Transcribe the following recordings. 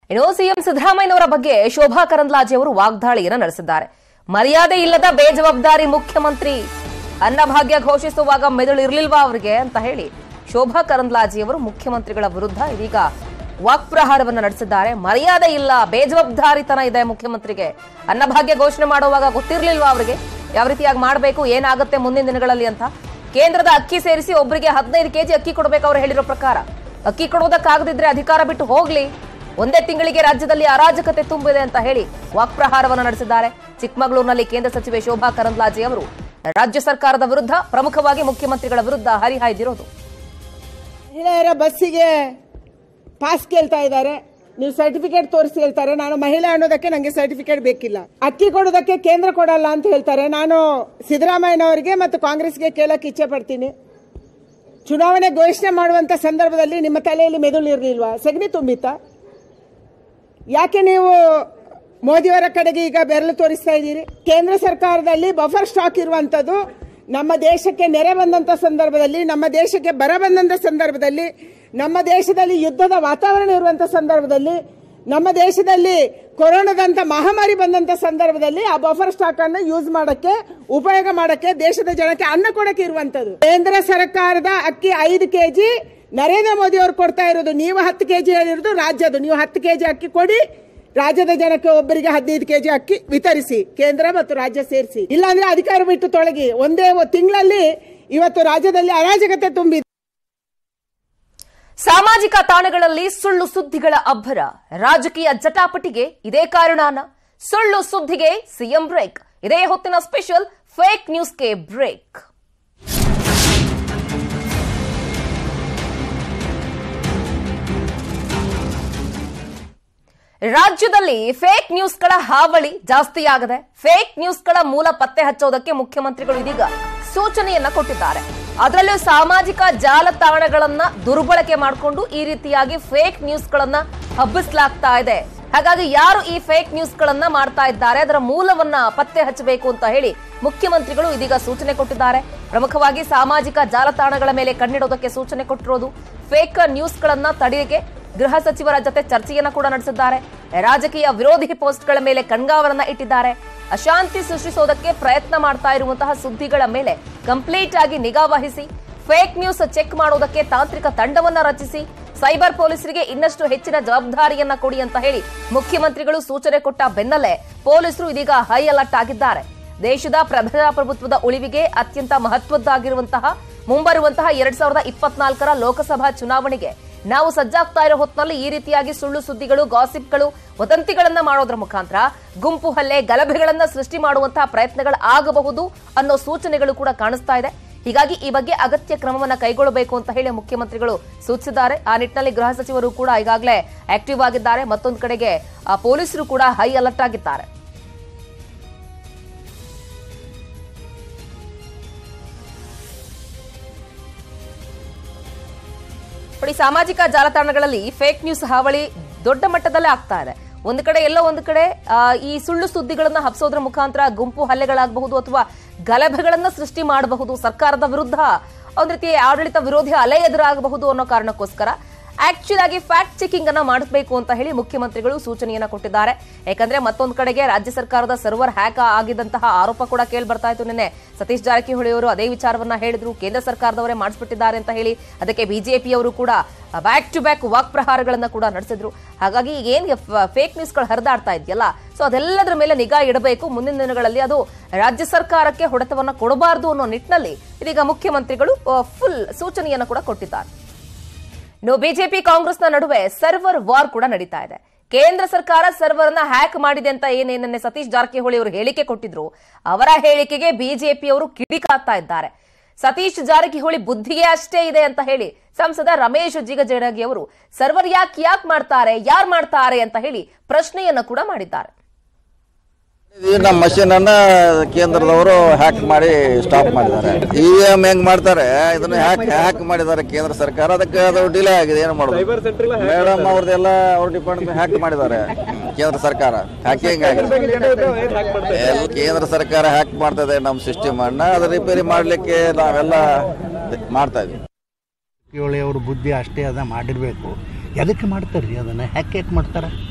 ಇನ್ನು ಸಿಎಂ ಸಿದ್ದರಾಮಯ್ಯನವರ ಬಗ್ಗೆ ಶೋಭಾ ಕರಂದ್ಲಾಜೆ ಅವರು ವಾಗ್ದಾಳಿಯನ್ನು ನಡೆಸಿದ್ದಾರೆ. ಮರ್ಯಾದೆ ಇಲ್ಲದ ಬೇಜವಾಬ್ದಾರಿ ಮುಖ್ಯಮಂತ್ರಿ, ಅನ್ನಭಾಗ್ಯ ಘೋಷಿಸುವಾಗ ಮೆದುಳು ಇರಲಿಲ್ವಾ ಅವರಿಗೆ ಅಂತ ಹೇಳಿ ಶೋಭಾ ಕರಂದ್ಲಾಜೆ ಅವರು ಮುಖ್ಯಮಂತ್ರಿಗಳ ವಿರುದ್ಧ ಇದೀಗ ವಾಕ್ಪ್ರಹಾರವನ್ನು ನಡೆಸಿದ್ದಾರೆ. ಮರ್ಯಾದೆ ಇಲ್ಲ, ಬೇಜವಾಬ್ದಾರಿತನ ಇದೆ ಮುಖ್ಯಮಂತ್ರಿಗೆ. ಅನ್ನಭಾಗ್ಯ ಘೋಷಣೆ ಮಾಡುವಾಗ ಗೊತ್ತಿರಲಿಲ್ವಾ ಅವರಿಗೆ ಯಾವ ರೀತಿಯಾಗಿ ಮಾಡಬೇಕು, ಏನಾಗುತ್ತೆ ಮುಂದಿನ ದಿನಗಳಲ್ಲಿ ಅಂತ. ಕೇಂದ್ರದ ಅಕ್ಕಿ ಸೇರಿಸಿ ಒಬ್ಬರಿಗೆ 15 ಕೆಜಿ ಅಕ್ಕಿ ಕೊಡಬೇಕು ಅವರು ಹೇಳಿರೋ ಪ್ರಕಾರ. ಅಕ್ಕಿ ಕೊಡೋದಕ್ಕಾಗದಿದ್ರೆ ಅಧಿಕಾರ ಬಿಟ್ಟು ಹೋಗ್ಲಿ, ಒಂದೇ ತಿಂಗಳಿಗೆ ರಾಜ್ಯದಲ್ಲಿ ಅರಾಜಕತೆ ತುಂಬಿದೆ ಅಂತ ಹೇಳಿ ವಾಕ್ಪ್ರಹಾರವನ್ನು ನಡೆಸಿದ್ದಾರೆ. ಚಿಕ್ಕಮಗಳೂರಿನಲ್ಲಿ ಕೇಂದ್ರ ಸಚಿವೆ ಶೋಭಾ ಕರಂದ್ಲಾಜೆ ಅವರು ರಾಜ್ಯ ಸರ್ಕಾರದ ವಿರುದ್ಧ, ಪ್ರಮುಖವಾಗಿ ಮುಖ್ಯಮಂತ್ರಿಗಳ ವಿರುದ್ಧ ಹರಿಹಾಯ್ದಿರೋದು. ಮಹಿಳೆಯರ ಬಸ್ಸಿಗೆ ಪಾಸ್ ಕೇಳ್ತಾ ಇದ್ದಾರೆ, ನೀವು ಸರ್ಟಿಫಿಕೇಟ್ ತೋರಿಸಿ ಹೇಳ್ತಾರೆ. ನಾನು ಮಹಿಳೆ ಅನ್ನೋದಕ್ಕೆ ನನಗೆ ಸರ್ಟಿಫಿಕೇಟ್ ಬೇಕಿಲ್ಲ. ಅಕ್ಕಿ ಕೊಡೋದಕ್ಕೆ ಕೇಂದ್ರ ಕೊಡಲ್ಲ ಅಂತ ಹೇಳ್ತಾರೆ. ನಾನು ಸಿದ್ದರಾಮಯ್ಯನವರಿಗೆ ಮತ್ತು ಕಾಂಗ್ರೆಸ್ಗೆ ಕೇಳಕ್ಕೆ ಇಚ್ಛೆ ಪಡ್ತೀನಿ, ಚುನಾವಣೆ ಘೋಷಣೆ ಮಾಡುವಂತ ಸಂದರ್ಭದಲ್ಲಿ ನಿಮ್ಮ ತಲೆಯಲ್ಲಿ ಮೆದುಳು ಇರಲಿಲ್ವಾ? ಸಗಣಿ ತುಂಬಿತ್ತಾ? ಯಾಕೆ ನೀವು ಮೋದಿಯವರ ಕಡೆಗೆ ಈಗ ಬೆರಳು ತೋರಿಸ್ತಾ ಇದ್ದೀರಿ? ಕೇಂದ್ರ ಸರ್ಕಾರದಲ್ಲಿ ಬಫರ್ ಸ್ಟಾಕ್ ಇರುವಂತದ್ದು ನಮ್ಮ ದೇಶಕ್ಕೆ ನೆರೆ ಬಂದಂತ ಸಂದರ್ಭದಲ್ಲಿ, ನಮ್ಮ ದೇಶಕ್ಕೆ ಬರ ಬಂದಂತ ಸಂದರ್ಭದಲ್ಲಿ, ನಮ್ಮ ದೇಶದಲ್ಲಿ ಯುದ್ಧದ ವಾತಾವರಣ ಇರುವಂತ ಸಂದರ್ಭದಲ್ಲಿ, ನಮ್ಮ ದೇಶದಲ್ಲಿ ಕೊರೋನಾದಂತ ಮಹಾಮಾರಿ ಬಂದಂತ ಸಂದರ್ಭದಲ್ಲಿ ಆ ಬಫರ್ ಸ್ಟಾಕ್ ಅನ್ನು ಯೂಸ್ ಮಾಡಕ್ಕೆ, ಉಪಯೋಗ ಮಾಡಕ್ಕೆ, ದೇಶದ ಜನಕ್ಕೆ ಅನ್ನ ಕೊಡಕ್ಕೆ ಇರುವಂತದ್ದು. ಕೇಂದ್ರ ಸರ್ಕಾರದ ಅಕ್ಕಿ 5 ಕೆಜಿ ನರೇಂದ್ರ ಮೋದಿ ಅವರು ಕೊಡ್ತಾ ಇರೋದು. ನೀವು 10 ಕೆಜಿ ಹೇಳಿರೋದು ರಾಜ್ಯದ್ದು. ನೀವು 10 ಕೆಜಿ ಅಕ್ಕಿ ಕೊಡಿ, ರಾಜ್ಯದ ಜನಕ್ಕೆ ಒಬ್ಬರಿಗೆ 15 ಕೆಜಿ ಅಕ್ಕಿ ವಿತರಿಸಿ, ಕೇಂದ್ರ ಮತ್ತು ರಾಜ್ಯ ಸೇರಿಸಿ. ಇಲ್ಲಾಂದ್ರೆ ಅಧಿಕಾರ ಬಿಟ್ಟು ತೊಳಗಿ. ಒಂದೇ ತಿಂಗಳಲ್ಲಿ ಇವತ್ತು ರಾಜ್ಯದಲ್ಲಿ ಅರಾಜಕತೆ ತುಂಬಿದೆ. ಸಾಮಾಜಿಕ ತಾಣಗಳಲ್ಲಿ ಸುಳ್ಳು ಸುದ್ದಿಗಳ ಅಬ್ಬರ, ರಾಜಕೀಯ ಜಟಾಪಟಿಗೆ ಇದೇ ಕಾರಣನ? ಸುಳ್ಳು ಸುದ್ದಿಗೆ ಸಿಎಂ ಬ್ರೇಕ್. ಇದೇ ಹೊತ್ತಿನ ಸ್ಪೆಷಲ್ ಫೇಕ್ ನ್ಯೂಸ್ಗೆ ಬ್ರೇಕ್. ರಾಜ್ಯದಲ್ಲಿ ಫೇಕ್ ನ್ಯೂಸ್ಗಳ ಹಾವಳಿ ಜಾಸ್ತಿಯಾಗಿದೆ. ಫೇಕ್ ನ್ಯೂಸ್ಗಳ ಮೂಲ ಪತ್ತೆ ಹಚ್ಚೋದಕ್ಕೆ ಮುಖ್ಯಮಂತ್ರಿಗಳು ಇದೀಗ ಸೂಚನೆಯನ್ನ ಕೊಟ್ಟಿದ್ದಾರೆ. ಅದರಲ್ಲೂ ಸಾಮಾಜಿಕ ಜಾಲತಾಣಗಳನ್ನ ದುರ್ಬಳಕೆ ಮಾಡಿಕೊಂಡು ಈ ರೀತಿಯಾಗಿ ಫೇಕ್ ನ್ಯೂಸ್ಗಳನ್ನ ಹಬ್ಬಿಸಲಾಗ್ತಾ ಇದೆ. ಹಾಗಾಗಿ ಯಾರು ಈ ಫೇಕ್ ನ್ಯೂಸ್ಗಳನ್ನ ಮಾಡ್ತಾ ಇದ್ದಾರೆ, ಅದರ ಮೂಲವನ್ನ ಪತ್ತೆ ಹಚ್ಚಬೇಕು ಅಂತ ಹೇಳಿ ಮುಖ್ಯಮಂತ್ರಿಗಳು ಇದೀಗ ಸೂಚನೆ ಕೊಟ್ಟಿದ್ದಾರೆ. ಪ್ರಮುಖವಾಗಿ ಸಾಮಾಜಿಕ ಜಾಲತಾಣಗಳ ಮೇಲೆ ಕಣ್ಣಿಡೋದಕ್ಕೆ ಸೂಚನೆ ಕೊಟ್ಟಿರೋದು. ಫೇಕ್ ನ್ಯೂಸ್ಗಳನ್ನ ತಡೆಯಕ್ಕೆ ಗೃಹ ಸಚಿವರ ಜೊತೆ ಚರ್ಚೆಯನ್ನ ಕೂಡ ನಡೆಸಿದ್ದಾರೆ. ರಾಜಕೀಯ ವಿರೋಧಿ ಪೋಸ್ಟ್ಗಳ ಮೇಲೆ ಕಣ್ಗಾವಲನ್ನ ಇಟ್ಟಿದ್ದಾರೆ. ಅಶಾಂತಿ ಸೃಷ್ಟಿಸೋದಕ್ಕೆ ಪ್ರಯತ್ನ ಮಾಡ್ತಾ ಇರುವಂತಹ ಸುದ್ದಿಗಳ ಮೇಲೆ ಕಂಪ್ಲೀಟ್ ಆಗಿ ನಿಗಾ ವಹಿಸಿ ಫೇಕ್ ನ್ಯೂಸ್ ಚೆಕ್ ಮಾಡೋದಕ್ಕೆ ತಾಂತ್ರಿಕ ತಂಡವನ್ನ ರಚಿಸಿ ಸೈಬರ್ ಪೊಲೀಸರಿಗೆ ಇನ್ನಷ್ಟು ಹೆಚ್ಚಿನ ಜವಾಬ್ದಾರಿಯನ್ನ ಕೊಡಿ ಅಂತ ಹೇಳಿ ಮುಖ್ಯಮಂತ್ರಿಗಳು ಸೂಚನೆ ಕೊಟ್ಟ ಬೆನ್ನಲ್ಲೇ ಪೊಲೀಸರು ಇದೀಗ ಹೈ ಅಲರ್ಟ್ ಆಗಿದ್ದಾರೆ. ದೇಶದ ಪ್ರಜಾಪ್ರಭುತ್ವದ ಉಳಿವಿಗೆ ಅತ್ಯಂತ ಮಹತ್ವದ್ದಾಗಿರುವಂತಹ ಮುಂಬರುವಂತಹ 2024ರ ಲೋಕಸಭಾ ಚುನಾವಣೆಗೆ ನಾವು ಸಜ್ಜಾಗ್ತಾ ಇರೋ ಹೊತ್ತಿನಲ್ಲಿ ಈ ರೀತಿಯಾಗಿ ಸುಳ್ಳು ಸುದ್ದಿಗಳು, ಗಾಸಿಪ್ಗಳು, ವದಂತಿಗಳನ್ನ ಮಾಡೋದ್ರ ಮುಖಾಂತರ ಗುಂಪು ಹಲ್ಲೆ, ಗಲಭೆಗಳನ್ನ ಸೃಷ್ಟಿ ಮಾಡುವಂತಹ ಪ್ರಯತ್ನಗಳು ಆಗಬಹುದು ಅನ್ನೋ ಸೂಚನೆಗಳು ಕೂಡ ಕಾಣಿಸ್ತಾ ಇದೆ. ಹೀಗಾಗಿ ಈ ಬಗ್ಗೆ ಅಗತ್ಯ ಕ್ರಮವನ್ನ ಕೈಗೊಳ್ಳಬೇಕು ಅಂತ ಹೇಳಿ ಮುಖ್ಯಮಂತ್ರಿಗಳು ಸೂಚಿಸಿದ್ದಾರೆ. ಆ ನಿಟ್ಟಿನಲ್ಲಿ ಗೃಹ ಸಚಿವರು ಕೂಡ ಈಗಾಗಲೇ ಆಕ್ಟಿವ್ ಆಗಿದ್ದಾರೆ. ಮತ್ತೊಂದು ಕಡೆಗೆ ಪೊಲೀಸರು ಕೂಡ ಹೈ ಅಲರ್ಟ್ ಆಗಿದ್ದಾರೆ. ನೋಡಿ, ಸಾಮಾಜಿಕ ಜಾಲತಾಣಗಳಲ್ಲಿ ಫೇಕ್ ನ್ಯೂಸ್ ಹಾವಳಿ ದೊಡ್ಡ ಮಟ್ಟದಲ್ಲೇ ಆಗ್ತಾ ಇದೆ. ಒಂದು ಕಡೆ ಎಲ್ಲೋ ಒಂದು ಕಡೆ ಈ ಸುಳ್ಳು ಸುದ್ದಿಗಳನ್ನ ಹಬ್ಸೋದ್ರ ಮುಖಾಂತರ ಗುಂಪು ಹಲ್ಲೆಗಳಾಗಬಹುದು ಅಥವಾ ಗಲಭೆಗಳನ್ನ ಸೃಷ್ಟಿ ಮಾಡಬಹುದು, ಸರ್ಕಾರದ ವಿರುದ್ಧ ಒಂದ್ ರೀತಿ ಆಡಳಿತ ವಿರೋಧಿ ಅಲೆ ಎದುರಾಗಬಹುದು ಅನ್ನೋ ಕಾರಣಕ್ಕೋಸ್ಕರ ಆಕ್ಚುಲ್ ಆಗಿ ಫ್ಯಾಕ್ಟ್ ಚೆಕಿಂಗ್ ಅನ್ನ ಮಾಡಬೇಕು ಅಂತ ಹೇಳಿ ಮುಖ್ಯಮಂತ್ರಿಗಳು ಸೂಚನೆಯನ್ನ ಕೊಟ್ಟಿದ್ದಾರೆ. ಯಾಕಂದ್ರೆ ಮತ್ತೊಂದು ಕಡೆಗೆ ರಾಜ್ಯ ಸರ್ಕಾರದ ಸರ್ವರ್ ಹ್ಯಾಕ್ ಆಗಿದ್ದಂತಹ ಆರೋಪ ಕೂಡ ಕೇಳಿ ಬರ್ತಾ ಇತ್ತು. ನಿನ್ನೆ ಸತೀಶ್ ಜಾರಕಿಹೊಳಿ ಅವರು ಅದೇ ವಿಚಾರವನ್ನ ಹೇಳಿದ್ರು, ಕೇಂದ್ರ ಸರ್ಕಾರದವರೇ ಮಾಡಿಸ್ಬಿಟ್ಟಿದ್ದಾರೆ ಅಂತ ಹೇಳಿ. ಅದಕ್ಕೆ ಬಿಜೆಪಿಯವರು ಕೂಡ ಬ್ಯಾಕ್ ಟು ಬ್ಯಾಕ್ ವಾಕ್ಪ್ರಹಾರಗಳನ್ನ ಕೂಡ ನಡೆಸಿದ್ರು. ಹಾಗಾಗಿ ಈಗ ಏನ್ ಫೇಕ್ ನ್ಯೂಸ್ಗಳು ಹರಿದಾಡ್ತಾ ಇದೆಯಲ್ಲ, ಸೊ ಅದೆಲ್ಲದರ ಮೇಲೆ ನಿಗಾ ಇಡಬೇಕು. ಮುಂದಿನ ದಿನಗಳಲ್ಲಿ ಅದು ರಾಜ್ಯ ಸರ್ಕಾರಕ್ಕೆ ಹೊಡೆತವನ್ನ ಕೊಡಬಾರದು ಅನ್ನೋ ನಿಟ್ಟಿನಲ್ಲಿ ಇದೀಗ ಮುಖ್ಯಮಂತ್ರಿಗಳು ಫುಲ್ ಸೂಚನೆಯನ್ನ ಕೂಡ ಕೊಟ್ಟಿದ್ದಾರೆ. ಇನ್ನು ಬಿಜೆಪಿ ಕಾಂಗ್ರೆಸ್ನ ನಡುವೆ ಸರ್ವರ್ ವಾರ್ ಕೂಡ ನಡೀತಾ ಇದೆ. ಕೇಂದ್ರ ಸರ್ಕಾರ ಸರ್ವರ್ ಅನ್ನ ಹ್ಯಾಕ್ ಮಾಡಿದೆ ಅಂತ ಏನೇನನ್ನೇ ಸತೀಶ್ ಜಾರಕಿಹೊಳಿ ಅವರು ಹೇಳಿಕೆ ಕೊಟ್ಟಿದ್ರು, ಅವರ ಹೇಳಿಕೆಗೆ ಬಿಜೆಪಿಯವರು ಕಿಡಿಕಾಗ್ತಾ ಇದ್ದಾರೆ. ಸತೀಶ್ ಜಾರಕಿಹೊಳಿ ಬುದ್ಧಿಗೆ ಅಷ್ಟೇ ಇದೆ ಅಂತ ಹೇಳಿ ಸಂಸದ ರಮೇಶ್ ಜಿಗಜಿಣಗಿ ಅವರು ಸರ್ವರ್ ಯಾಕೆ ಮಾಡ್ತಾರೆ, ಯಾರು ಮಾಡ್ತಾರೆ ಅಂತ ಹೇಳಿ ಪ್ರಶ್ನೆಯನ್ನ ಕೂಡ ಮಾಡಿದ್ದಾರೆ. ನಮ್ಮ ಮಷೀನ್ ಅನ್ನ ಕೇಂದ್ರದವರು ಹ್ಯಾಕ್ ಮಾಡಿ ಸ್ಟಾಪ್ ಮಾಡಿದ್ದಾರೆ. ಇವಿಎಂ ಹೆಂಗ್ ಮಾಡ್ತಾರೆ ಇದನ್ನ ಹ್ಯಾಕ್ ಮಾಡಿದ್ದಾರೆ ಕೇಂದ್ರ ಸರ್ಕಾರ. ಅದಕ್ಕೆ ಅದು ಡಿಲೇ ಆಗಿದೆ. ಏನು ಮಾಡೋದು ಮೇಡಮ್, ಅವ್ರದ್ದೆಲ್ಲ ಅವ್ರ ಡಿಪಾರ್ಟ್ಮೆಂಟ್ ಹ್ಯಾಕ್ ಮಾಡಿದ್ದಾರೆ ಕೇಂದ್ರ ಸರ್ಕಾರ. ಹ್ಯಾಕಿಂಗ್ ಆಗಿದೆ. ಕೇಂದ್ರ ಸರ್ಕಾರ ಹ್ಯಾಕ್ ಮಾಡ್ತದೆ ನಮ್ಮ ಸಿಸ್ಟಮ್ ಅನ್ನ. ಅದು ರಿಪೇರಿ ಮಾಡ್ಲಿಕ್ಕೆ ನಾವೆಲ್ಲ ಮಾಡ್ತಾ ಇದ್ವಿ. ಅವ್ರ ಬುದ್ಧಿ ಅಷ್ಟೇ ಅದ ಮಾಡಿರ್ಬೇಕು. ಎದಕ್ಕೆ ಮಾಡ್ತಾರ್ರಿ ಅದನ್ನ? ಹ್ಯಾಕ್ ಮಾಡ್ತಾರ?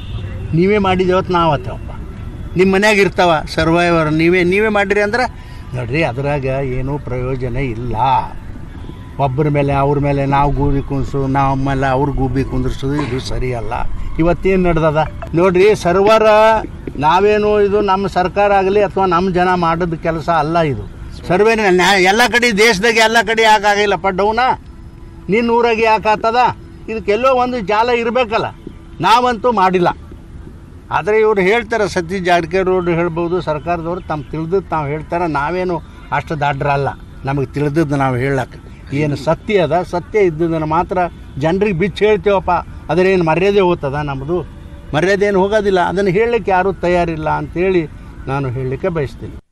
ನೀವೇ ಮಾಡಿದೇವತ್ತು ನಾವು ಆತೇವಪ್ಪ. ನಿಮ್ಮ ಮನ್ಯಾಗ ಇರ್ತಾವ ಸರ್ವೈವರ್ ನೀವೇ ಮಾಡಿರಿ ಅಂದ್ರೆ ನೋಡ್ರಿ ಅದ್ರಾಗ ಏನೂ ಪ್ರಯೋಜನ ಇಲ್ಲ. ಒಬ್ಬರ ಮೇಲೆ ಅವ್ರ ಮೇಲೆ ನಾವು ಗೂಬಿ ಕುಂದ್ಸು, ನಾವು ಮೇಲೆ ಅವ್ರು ಗೂಬಿ ಕುಂದ್ರಿಸೋದು ಇದು ಸರಿಯಲ್ಲ. ಇವತ್ತೇನು ನಡೆದದ ನೋಡ್ರಿ, ಸರ್ವರ ನಾವೇನು ಇದು ನಮ್ಮ ಸರ್ಕಾರ ಆಗಲಿ ಅಥವಾ ನಮ್ಮ ಜನ ಮಾಡೋದು ಕೆಲಸ ಅಲ್ಲ. ಇದು ಸರ್ವೇನ ಎಲ್ಲ ಕಡೆ ದೇಶದಾಗ ಎಲ್ಲ ಕಡೆ ಯಾಕೆ ಆಗಿಲ್ಲಪ್ಪ ಡೌನ? ನಿನ್ನ ಊರಾಗೆ ಯಾಕೆ ಆಗ್ತದ? ಇದಕ್ಕೆಲ್ಲೋ ಒಂದು ಜಾಲ ಇರಬೇಕಲ್ಲ. ನಾವಂತೂ ಮಾಡಿಲ್ಲ. ಆದರೆ ಇವರು ಹೇಳ್ತಾರೆ, ಸತೀಶ್ ಜಾರಕಿಹೊಳಿ ಹೇಳ್ಬೋದು, ಸರ್ಕಾರದವ್ರು ತಮ್ಮ ತಿಳಿದದ್ದು ತಾವು ಹೇಳ್ತಾರೆ. ನಾವೇನು ಅಷ್ಟು ದಾಡ್ರಲ್ಲ, ನಮಗೆ ತಿಳಿದದ್ದು ನಾವು ಹೇಳಕ್ಕೆ. ಏನು ಸತ್ಯ ಅದ, ಸತ್ಯ ಇದ್ದದನ್ನು ಮಾತ್ರ ಜನರಿಗೆ ಬಿಚ್ಚಿ ಹೇಳ್ತೇವಪ್ಪ. ಅದರೇನು ಮರ್ಯಾದೆ ಹೋಗ್ತದ? ನಮ್ಮದು ಮರ್ಯಾದೆ ಏನು ಹೋಗೋದಿಲ್ಲ. ಅದನ್ನು ಹೇಳಲಿಕ್ಕೆ ಯಾರೂ ತಯಾರಿಲ್ಲ ಅಂಥೇಳಿ ನಾನು ಹೇಳಲಿಕ್ಕೆ ಬಯಸ್ತೀನಿ.